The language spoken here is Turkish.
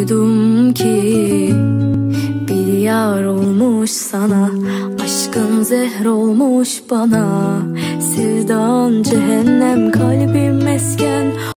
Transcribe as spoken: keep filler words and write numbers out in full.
duydum ki bir yar olmuş sana, aşkın zehr olmuş bana. Sevdan cehennem, kalbim mesken